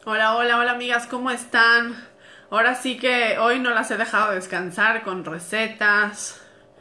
Hola, hola, hola amigas, ¿cómo están? Ahora sí que hoy no las he dejado descansar con recetas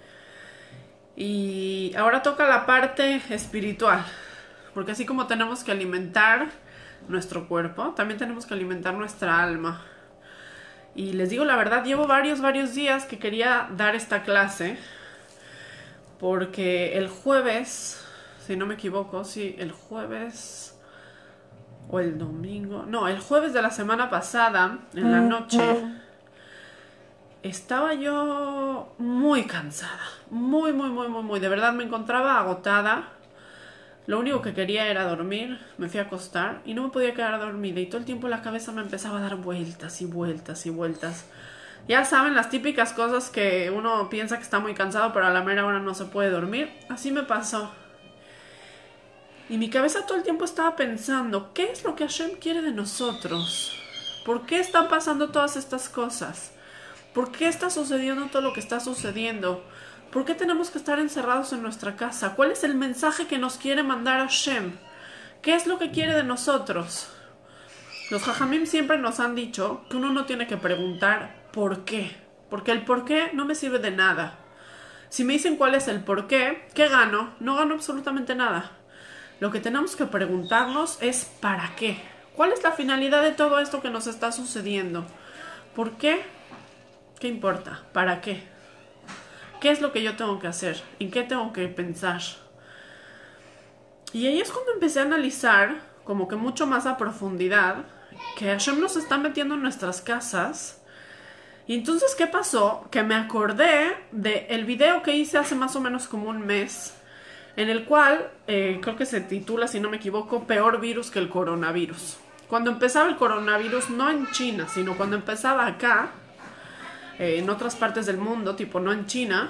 y ahora toca la parte espiritual, porque así como tenemos que alimentar nuestro cuerpo, también tenemos que alimentar nuestra alma. Y les digo la verdad, llevo varios días que quería dar esta clase, porque el jueves, si no me equivoco, sí, el jueves o el domingo, no, el jueves de la semana pasada, en la noche, estaba yo muy cansada, muy, de verdad me encontraba agotada. Lo único que quería era dormir, me fui a acostar y no me podía quedar dormida y todo el tiempo la cabeza me empezaba a dar vueltas y vueltas y vueltas. Ya saben, las típicas cosas que uno piensa que está muy cansado pero a la mera hora no se puede dormir. Así me pasó. Y mi cabeza todo el tiempo estaba pensando, ¿qué es lo que Hashem quiere de nosotros? ¿Por qué están pasando todas estas cosas? ¿Por qué está sucediendo todo lo que está sucediendo? ¿Por qué tenemos que estar encerrados en nuestra casa? ¿Cuál es el mensaje que nos quiere mandar Hashem? ¿Qué es lo que quiere de nosotros? Los Jajamim siempre nos han dicho que uno no tiene que preguntar por qué, porque el por qué no me sirve de nada. Si me dicen cuál es el por qué, ¿qué gano? No gano absolutamente nada. Lo que tenemos que preguntarnos es ¿para qué? ¿Cuál es la finalidad de todo esto que nos está sucediendo? ¿Por qué? ¿Qué importa? ¿Para qué? ¿Qué es lo que yo tengo que hacer? ¿En qué tengo que pensar? Y ahí es cuando empecé a analizar, como que mucho más a profundidad, que Hashem nos está metiendo en nuestras casas. Y entonces, ¿qué pasó? Que me acordé del video que hice hace más o menos como un mes, en el cual, creo que se titula, si no me equivoco, Peor virus que el coronavirus. Cuando empezaba el coronavirus, no en China, sino cuando empezaba acá, en otras partes del mundo, tipo no en China,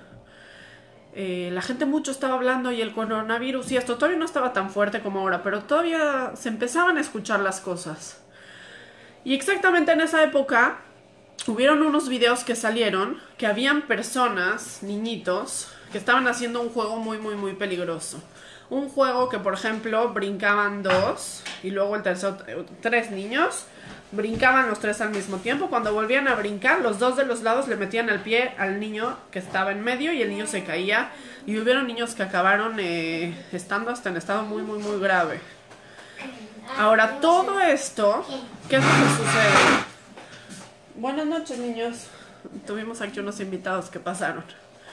la gente mucho estaba hablando y el coronavirus y esto todavía no estaba tan fuerte como ahora, pero todavía se empezaban a escuchar las cosas. Y exactamente en esa época hubieron unos videos que salieron que habían personas, niñitos, que estaban haciendo un juego muy peligroso. Un juego que, por ejemplo, brincaban dos y luego el tercero, tres niños. Brincaban los tres al mismo tiempo. Cuando volvían a brincar, los dos de los lados le metían el pie al niño que estaba en medio y el niño se caía. Y hubieron niños que acabaron estando hasta en estado muy grave. Ahora, todo esto, ¿qué es lo que sucede? Buenas noches, niños. Tuvimos aquí unos invitados que pasaron.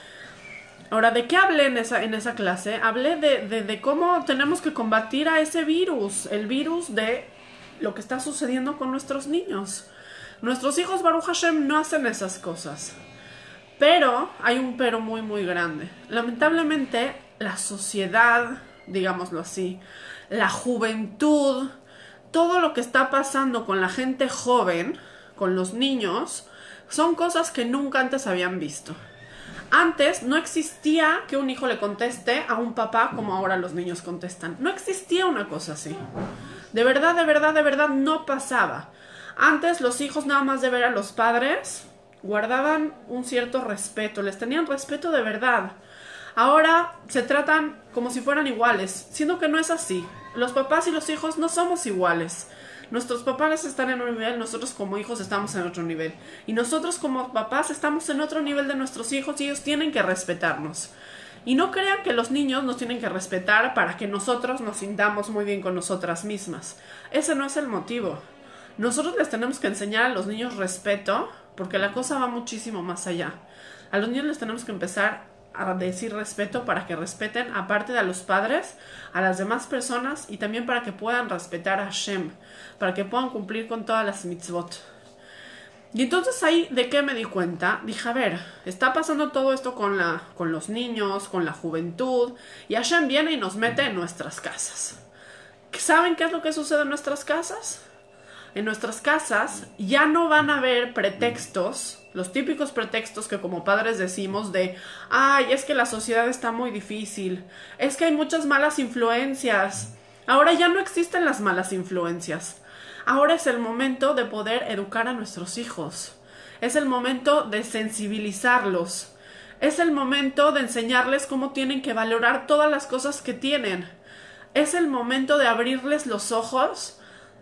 Ahora, ¿de qué hablé en esa clase? Hablé de cómo tenemos que combatir a ese virus. El virus de lo que está sucediendo con nuestros niños. Nuestros hijos, Baruch Hashem, no hacen esas cosas. Pero hay un pero muy grande. Lamentablemente, la sociedad, digámoslo así, la juventud, todo lo que está pasando con la gente joven, con los niños, son cosas que nunca antes habían visto. Antes no existía que un hijo le conteste a un papá como ahora los niños contestan. No existía una cosa así. De verdad no pasaba. Antes los hijos nada más de ver a los padres guardaban un cierto respeto, les tenían respeto de verdad. Ahora se tratan como si fueran iguales, siendo que no es así. Los papás y los hijos no somos iguales. Nuestros papás están en un nivel, nosotros como hijos estamos en otro nivel. Y nosotros como papás estamos en otro nivel de nuestros hijos y ellos tienen que respetarnos. Y no crean que los niños nos tienen que respetar para que nosotros nos sintamos muy bien con nosotras mismas. Ese no es el motivo. Nosotros les tenemos que enseñar a los niños respeto, porque la cosa va muchísimo más allá. A los niños les tenemos que empezar a decir respeto para que respeten, aparte de a los padres, a las demás personas y también para que puedan respetar a Hashem, para que puedan cumplir con todas las mitzvot. Y entonces ahí, ¿de qué me di cuenta? Dije, a ver, está pasando todo esto con los niños, con la juventud, y Hashem viene y nos mete en nuestras casas. ¿Saben qué es lo que sucede en nuestras casas? En nuestras casas ya no van a haber pretextos, los típicos pretextos que como padres decimos de ay, es que la sociedad está muy difícil, es que hay muchas malas influencias. Ahora ya no existen las malas influencias. Ahora es el momento de poder educar a nuestros hijos. Es el momento de sensibilizarlos. Es el momento de enseñarles cómo tienen que valorar todas las cosas que tienen. Es el momento de abrirles los ojos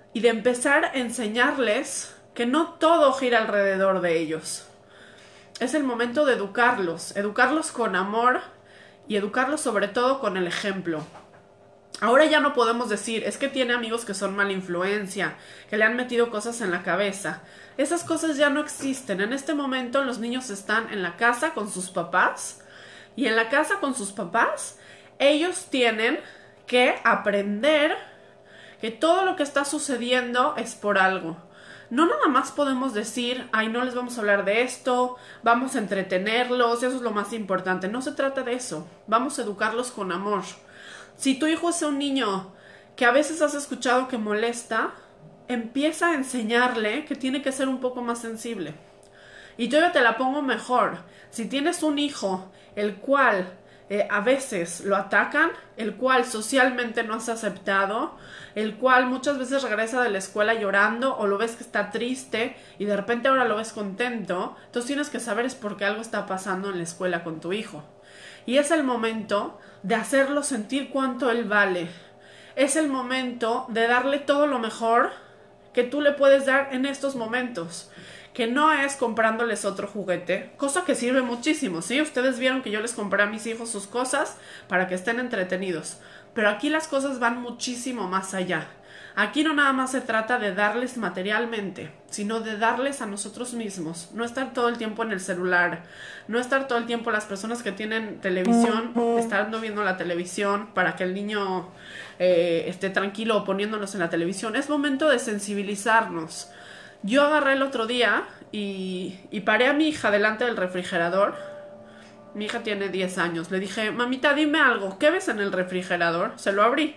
y de empezar a enseñarles que no todo gira alrededor de ellos. Es el momento de educarlos con amor y educarlos sobre todo con el ejemplo. Ahora ya no podemos decir, es que tiene amigos que son mala influencia, que le han metido cosas en la cabeza. Esas cosas ya no existen. En este momento los niños están en la casa con sus papás y en la casa con sus papás ellos tienen que aprender que todo lo que está sucediendo es por algo. No nada más podemos decir, ay, no les vamos a hablar de esto, vamos a entretenerlos, eso es lo más importante. No se trata de eso, vamos a educarlos con amor. Si tu hijo es un niño que a veces has escuchado que molesta, empieza a enseñarle que tiene que ser un poco más sensible. Y todavía te la pongo mejor. Si tienes un hijo el cual a veces lo atacan, el cual socialmente no has aceptado, el cual muchas veces regresa de la escuela llorando o lo ves que está triste y de repente ahora lo ves contento, entonces tienes que saber es porque algo está pasando en la escuela con tu hijo. Y es el momento de hacerlo sentir cuánto él vale. Es el momento de darle todo lo mejor que tú le puedes dar en estos momentos. Que no es comprándoles otro juguete, cosa que sirve muchísimo, ¿sí? Ustedes vieron que yo les compré a mis hijos sus cosas para que estén entretenidos. Pero aquí las cosas van muchísimo más allá. Aquí no nada más se trata de darles materialmente, sino de darles a nosotros mismos. No estar todo el tiempo en el celular, no estar todo el tiempo las personas que tienen televisión, estando viendo la televisión para que el niño esté tranquilo poniéndonos en la televisión. Es momento de sensibilizarnos. Yo agarré el otro día y paré a mi hija delante del refrigerador. Mi hija tiene 10 años. Le dije, mamita, dime algo. ¿Qué ves en el refrigerador? Se lo abrí.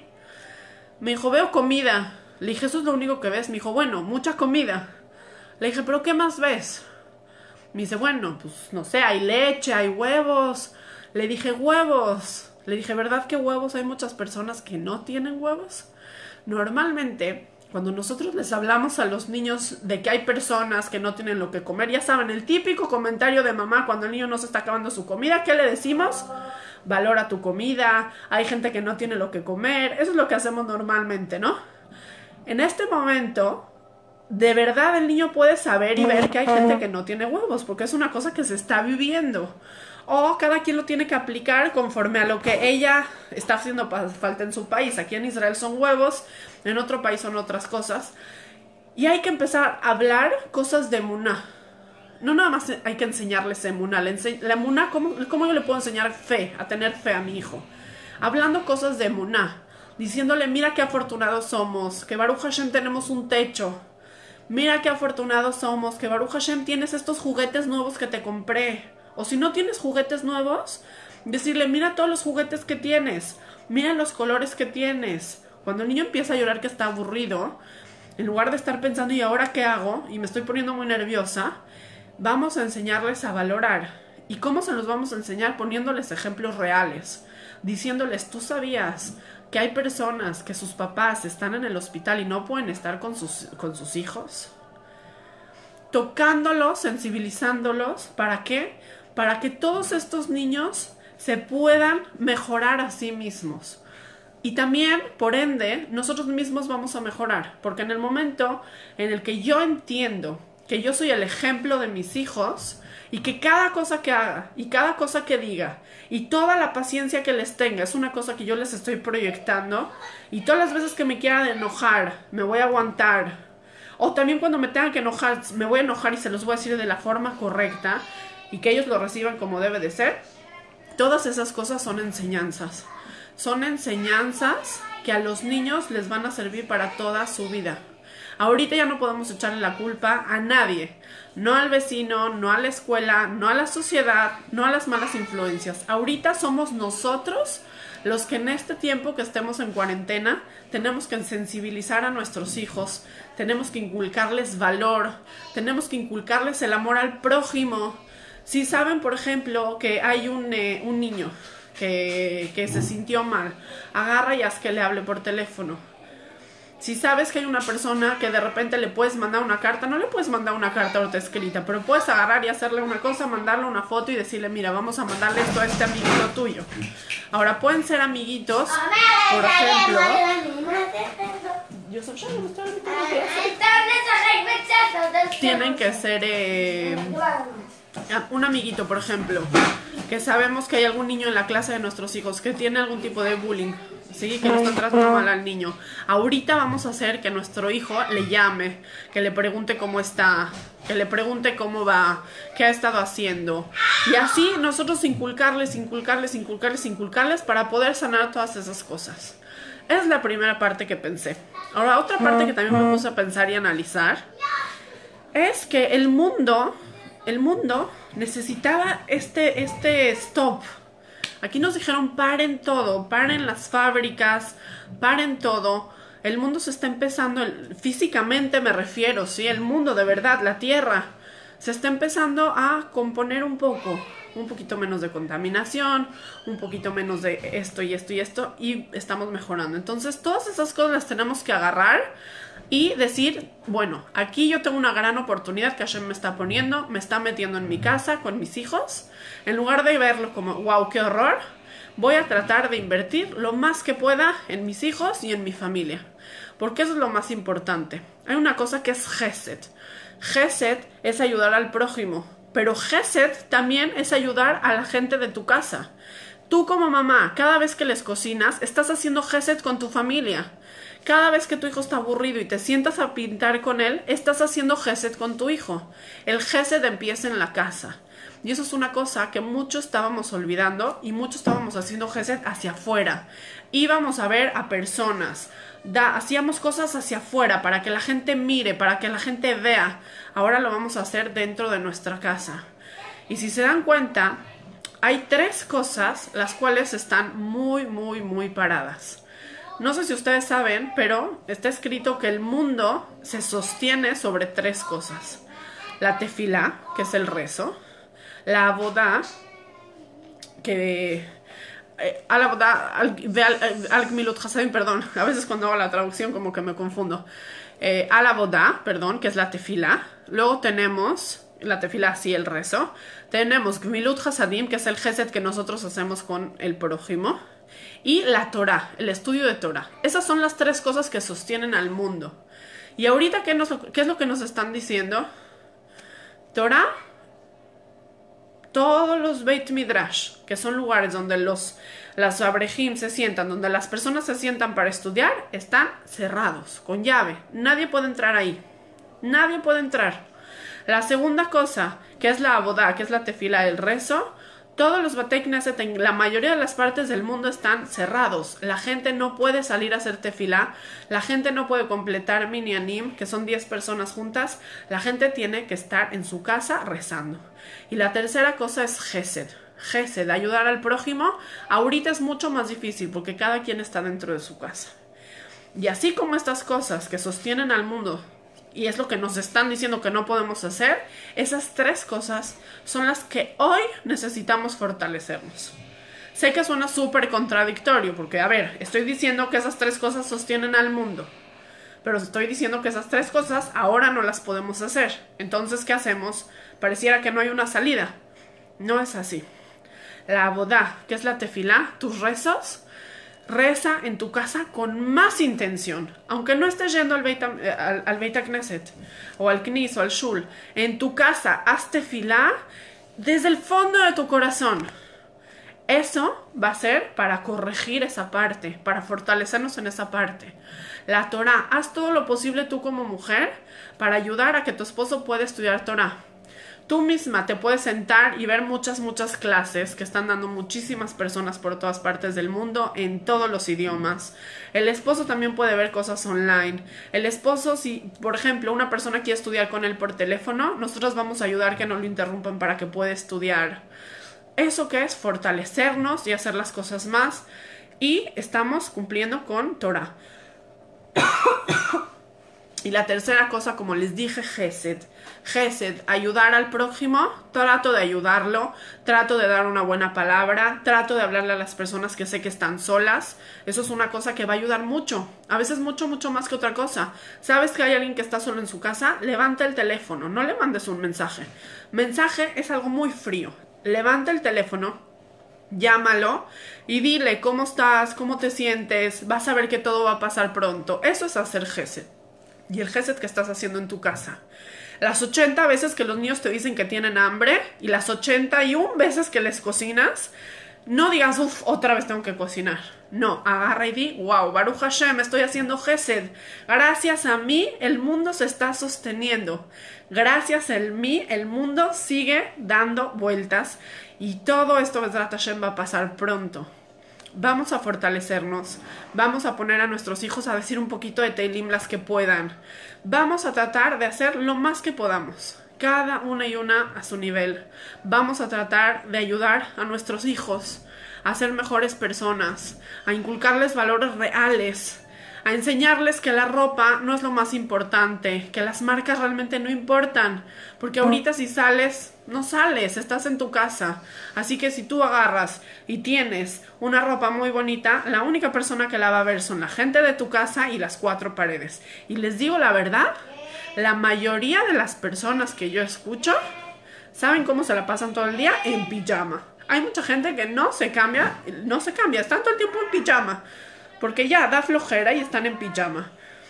Me dijo, veo comida. Le dije, ¿eso es lo único que ves? Me dijo, bueno, mucha comida. Le dije, ¿pero qué más ves? Me dice, bueno, pues no sé, hay leche, hay huevos. Le dije, huevos. Le dije, ¿verdad que huevos? Hay muchas personas que no tienen huevos. Normalmente, cuando nosotros les hablamos a los niños de que hay personas que no tienen lo que comer, ya saben, el típico comentario de mamá cuando el niño no se está acabando su comida, ¿qué le decimos? Valora tu comida, hay gente que no tiene lo que comer, eso es lo que hacemos normalmente, ¿no? En este momento, de verdad el niño puede saber y ver que hay gente que no tiene huevos, porque es una cosa que se está viviendo. O cada quien lo tiene que aplicar conforme a lo que ella está haciendo falta en su país. Aquí en Israel son huevos, en otro país son otras cosas. Y hay que empezar a hablar cosas de emuná. No nada más hay que enseñarles emuná. La emuná, ¿cómo yo le puedo enseñar fe, a tener fe a mi hijo? Hablando cosas de emuná. Diciéndole, mira qué afortunados somos, que Baruch Hashem tenemos un techo. Mira qué afortunados somos, que Baruch Hashem tienes estos juguetes nuevos que te compré. O si no tienes juguetes nuevos, decirle, mira todos los juguetes que tienes, mira los colores que tienes. Cuando el niño empieza a llorar que está aburrido, en lugar de estar pensando, ¿y ahora qué hago? Y me estoy poniendo muy nerviosa, vamos a enseñarles a valorar. ¿Y cómo se los vamos a enseñar? Poniéndoles ejemplos reales, diciéndoles, ¿tú sabías que hay personas que sus papás están en el hospital y no pueden estar con sus hijos? Tocándolos, sensibilizándolos, ¿para qué? Para que todos estos niños se puedan mejorar a sí mismos. Y también, por ende, nosotros mismos vamos a mejorar. Porque en el momento en el que yo entiendo que yo soy el ejemplo de mis hijos y que cada cosa que haga y cada cosa que diga y toda la paciencia que les tenga es una cosa que yo les estoy proyectando, y todas las veces que me quieran enojar, me voy a aguantar. O también cuando me tengan que enojar, me voy a enojar y se los voy a decir de la forma correcta y que ellos lo reciban como debe de ser. Todas esas cosas son enseñanzas. Son enseñanzas que a los niños les van a servir para toda su vida. Ahorita ya no podemos echarle la culpa a nadie. No al vecino, no a la escuela, no a la sociedad, no a las malas influencias. Ahorita somos nosotros los que en este tiempo que estemos en cuarentena tenemos que sensibilizar a nuestros hijos, tenemos que inculcarles valor, tenemos que inculcarles el amor al prójimo. Si saben, por ejemplo, que hay un niño que se sintió mal, agarra y haz que le hable por teléfono. Si sabes que hay una persona que de repente le puedes mandar una carta, no le puedes mandar una carta ahorita escrita, pero puedes agarrar y hacerle una cosa, mandarle una foto y decirle, mira, vamos a mandarle esto a este amiguito tuyo. Ahora, pueden ser amiguitos, por ejemplo, Yosef Shalom, tienen que ser un amiguito, por ejemplo, que sabemos que hay algún niño en la clase de nuestros hijos que tiene algún tipo de bullying, ¿sí? Que lo están tratando mal al niño. Ahorita vamos a hacer que nuestro hijo le llame, que le pregunte cómo está, que le pregunte cómo va, qué ha estado haciendo. Y así nosotros inculcarles para poder sanar todas esas cosas. Es la primera parte que pensé. Ahora, otra parte que también me puse a pensar y analizar es que el mundo necesitaba este stop. Aquí nos dijeron paren todo, paren las fábricas, paren todo. El mundo se está empezando, físicamente me refiero, ¿sí? El mundo de verdad, la Tierra, se está empezando a componer un poquito menos de contaminación, un poquito menos de esto y esto y esto, y estamos mejorando. Entonces todas esas cosas las tenemos que agarrar y decir, bueno, aquí yo tengo una gran oportunidad que Hashem me está poniendo, me está metiendo en mi casa con mis hijos. En lugar de verlo como, wow, qué horror, voy a tratar de invertir lo más que pueda en mis hijos y en mi familia. Porque eso es lo más importante. Hay una cosa que es Gesed. Gesed es ayudar al prójimo, pero Gesed también es ayudar a la gente de tu casa. Tú como mamá, cada vez que les cocinas, estás haciendo Gesed con tu familia. Cada vez que tu hijo está aburrido y te sientas a pintar con él, estás haciendo Gesed con tu hijo. El Gesed empieza en la casa. Y eso es una cosa que muchos estábamos olvidando y muchos estábamos haciendo Gesed hacia afuera. Íbamos a ver a personas, hacíamos cosas hacia afuera para que la gente mire, para que la gente vea. Ahora lo vamos a hacer dentro de nuestra casa. Y si se dan cuenta, hay 3 cosas las cuales están muy, muy, muy paradas. No sé si ustedes saben, pero está escrito que el mundo se sostiene sobre 3 cosas. La tefilá, que es el rezo. La abodá, que... al-gmilut hasadim, perdón. A veces cuando hago la traducción como que me confundo. Al-abodá, perdón, que es la tefilá. Luego tenemos... La tefilá, sí, el rezo. Tenemos gmilut hasadim, que es el gesed que nosotros hacemos con el prójimo. Y la Torah, el estudio de Torah. Esas son las 3 cosas que sostienen al mundo. Y ahorita, ¿qué es lo que nos están diciendo? Torah, todos los Beit Midrash, que son lugares donde las abrejim se sientan, donde las personas se sientan para estudiar, están cerrados, con llave. Nadie puede entrar ahí. Nadie puede entrar. La segunda cosa, que es la abodá, que es la tefila, el rezo, todos los Batei Knesset en la mayoría de las partes del mundo están cerrados. La gente no puede salir a hacer tefilá. La gente no puede completar minyanim, que son 10 personas juntas. La gente tiene que estar en su casa rezando. Y la tercera cosa es Gesed. Gesed, ayudar al prójimo. Ahorita es mucho más difícil porque cada quien está dentro de su casa. Y así como estas cosas que sostienen al mundo, y es lo que nos están diciendo que no podemos hacer, esas 3 cosas son las que hoy necesitamos fortalecernos. Sé que suena súper contradictorio, porque a ver, estoy diciendo que esas 3 cosas sostienen al mundo, pero estoy diciendo que esas 3 cosas ahora no las podemos hacer. Entonces, ¿qué hacemos? Pareciera que no hay una salida. No es así. La abodá, que es la tefilá, tus rezos, reza en tu casa con más intención. Aunque no estés yendo al Beit Knesset o al Knis o al Shul, en tu casa haz tefilá desde el fondo de tu corazón. Eso va a ser para corregir esa parte, para fortalecernos en esa parte. La Torah, haz todo lo posible tú como mujer para ayudar a que tu esposo pueda estudiar Torah. Tú misma te puedes sentar y ver muchas clases que están dando muchísimas personas por todas partes del mundo en todos los idiomas. El esposo también puede ver cosas online. El esposo, si por ejemplo una persona quiere estudiar con él por teléfono, nosotros vamos a ayudar que no lo interrumpan para que pueda estudiar. Eso que es fortalecernos y hacer las cosas más. Y estamos cumpliendo con Torah. Y la tercera cosa, como les dije, Gesed. Gesed, ayudar al prójimo. Trato de ayudarlo, trato de dar una buena palabra, trato de hablarle a las personas que sé que están solas. Eso es una cosa que va a ayudar mucho. A veces mucho más que otra cosa. ¿Sabes que hay alguien que está solo en su casa? Levanta el teléfono, no le mandes un mensaje. Mensaje es algo muy frío. Levanta el teléfono, Llámalo y dile cómo estás, cómo te sientes, vas a ver que todo va a pasar pronto. Eso es hacer Gesed. Y el Gesed que estás haciendo en tu casa. Las 80 veces que los niños te dicen que tienen hambre y las 81 veces que les cocinas, no digas, uff, otra vez tengo que cocinar. No, agarra y di, wow, Baruch Hashem, estoy haciendo Gesed. Gracias a mí, el mundo se está sosteniendo. Gracias a mí, el mundo sigue dando vueltas. Y todo esto, Bezrat Hashem, va a pasar pronto. Vamos a fortalecernos. Vamos a poner a nuestros hijos a decir un poquito de Teilim las que puedan. Vamos a tratar de hacer lo más que podamos. Cada una y una a su nivel. Vamos a tratar de ayudar a nuestros hijos a ser mejores personas, a inculcarles valores reales, a enseñarles que la ropa no es lo más importante, que las marcas realmente no importan, porque ahorita si sales, no sales, estás en tu casa. Así que si tú agarras y tienes una ropa muy bonita, la única persona que la va a ver son la gente de tu casa y las 4 paredes. Y les digo la verdad, la mayoría de las personas que yo escucho, ¿saben cómo se la pasan todo el día? En pijama. Hay mucha gente que no se cambia, están todo el tiempo en pijama, porque ya da flojera y están en pijama.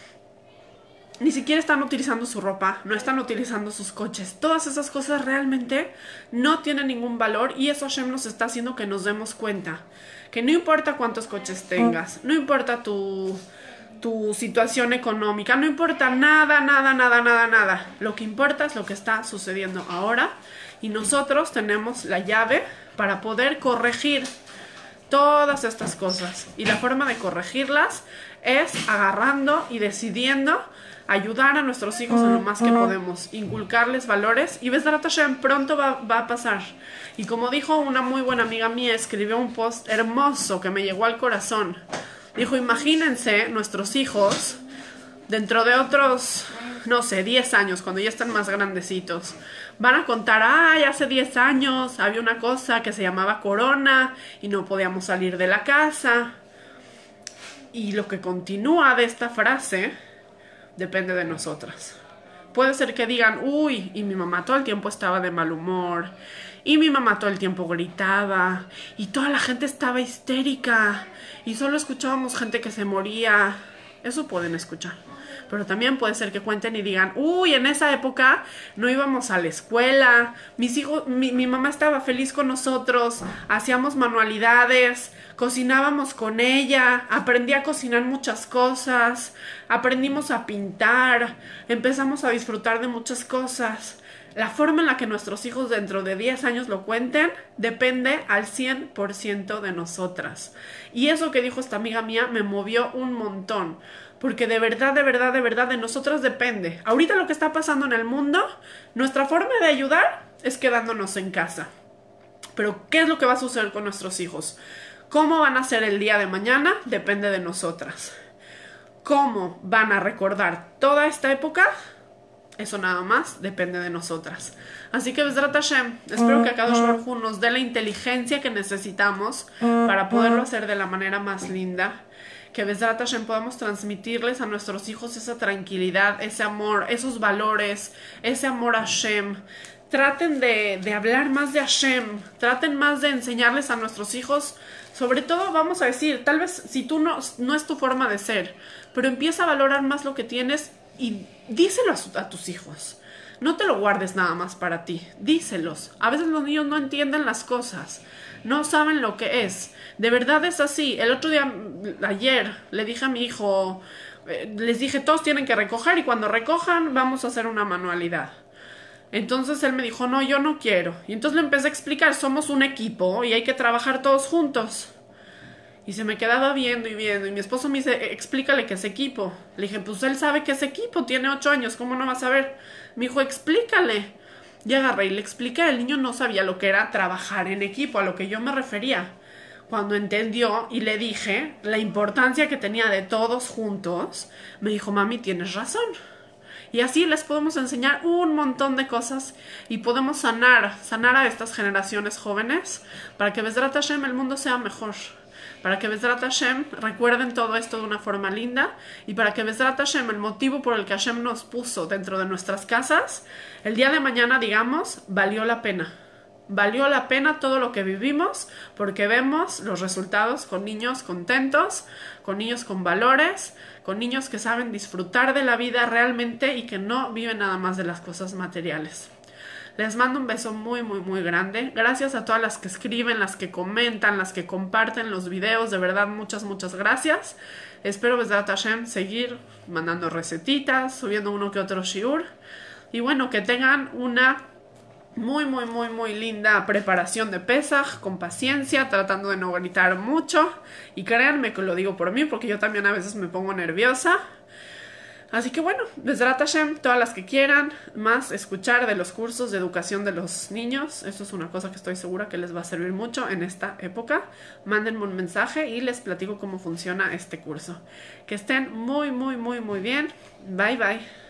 Ni siquiera están utilizando su ropa, no están utilizando sus coches. Todas esas cosas realmente no tienen ningún valor y eso Hashem nos está haciendo que nos demos cuenta. Que no importa cuántos coches tengas, no importa tu situación económica, no importa nada. Lo que importa es lo que está sucediendo ahora y nosotros tenemos la llave para poder corregir todas estas cosas. Y la forma de corregirlas es agarrando y decidiendo ayudar a nuestros hijos en lo más que podemos, inculcarles valores y Bezrat Hashem pronto va a pasar. Y como dijo una muy buena amiga mía, escribió un post hermoso que me llegó al corazón. Dijo, imagínense nuestros hijos dentro de otros, no sé, 10 años, cuando ya están más grandecitos. Van a contar, ay, hace 10 años había una cosa que se llamaba corona y no podíamos salir de la casa. Y lo que continúa de esta frase depende de nosotras. Puede ser que digan, uy, y mi mamá todo el tiempo estaba de mal humor, y mi mamá todo el tiempo gritaba, y toda la gente estaba histérica, y solo escuchábamos gente que se moría. Eso pueden escuchar. Pero también puede ser que cuenten y digan, uy, en esa época no íbamos a la escuela, mi mamá estaba feliz con nosotros, hacíamos manualidades, cocinábamos con ella, aprendí a cocinar muchas cosas, aprendimos a pintar, empezamos a disfrutar de muchas cosas. La forma en la que nuestros hijos dentro de 10 años lo cuenten depende al 100% de nosotras. Y eso que dijo esta amiga mía me movió un montón. Porque de verdad de nosotras depende. Ahorita lo que está pasando en el mundo, nuestra forma de ayudar es quedándonos en casa. Pero ¿qué es lo que va a suceder con nuestros hijos? ¿Cómo van a ser el día de mañana? Depende de nosotras. ¿Cómo van a recordar toda esta época? Eso nada más depende de nosotras. Así que Bezrat Hashem, espero que Akadosh Baruj Hu nos dé la inteligencia que necesitamos para poderlo hacer de la manera más linda. Que Bezrat Hashem podamos transmitirles a nuestros hijos esa tranquilidad, ese amor, esos valores, ese amor a Hashem. Traten de hablar más de Hashem, traten más de enseñarles a nuestros hijos. Sobre todo, vamos a decir, tal vez si tú no es tu forma de ser, pero empieza a valorar más lo que tienes y díselo a tus hijos. No te lo guardes nada más para ti, díselos. A veces los niños no entienden las cosas, no saben lo que es. De verdad es así. El otro día, ayer, le dije a mi hijo, les dije, todos tienen que recoger y cuando recojan vamos a hacer una manualidad. Entonces él me dijo, no, yo no quiero. Y entonces le empecé a explicar, somos un equipo y hay que trabajar todos juntos. Y se me quedaba viendo y viendo. Y mi esposo me dice, explícale qué es equipo. Le dije, pues él sabe qué es equipo, tiene 8 años, ¿cómo no va a saber? Me dijo, explícale. Y agarré y le expliqué. El niño no sabía lo que era trabajar en equipo, a lo que yo me refería. Cuando entendió y le dije la importancia que tenía de todos juntos, me dijo, mami, tienes razón. Y así les podemos enseñar un montón de cosas y podemos sanar a estas generaciones jóvenes para que Bezrat Hashem el mundo sea mejor. Para que Bezrat Hashem recuerden todo esto de una forma linda y para que Bezrat Hashem, el motivo por el que Hashem nos puso dentro de nuestras casas, el día de mañana, digamos, valió la pena. valió la pena todo lo que vivimos, porque vemos los resultados con niños contentos, con niños con valores, con niños que saben disfrutar de la vida realmente y que no viven nada más de las cosas materiales. Les mando un beso muy, muy, muy grande. Gracias a todas las que escriben, las que comentan, las que comparten los videos. De verdad, muchas, muchas gracias. Espero, Bezrat Hashem, seguir mandando recetitas, subiendo uno que otro shiur. Y bueno, que tengan una muy, muy, muy, muy linda preparación de Pesaj, con paciencia, tratando de no gritar mucho. Y créanme que lo digo por mí, porque yo también a veces me pongo nerviosa. Así que bueno, Bezrat Hashem, todas las que quieran más escuchar de los cursos de educación de los niños, eso es una cosa que estoy segura que les va a servir mucho en esta época. Mándenme un mensaje y les platico cómo funciona este curso. Que estén muy, muy, muy, muy bien. Bye, bye.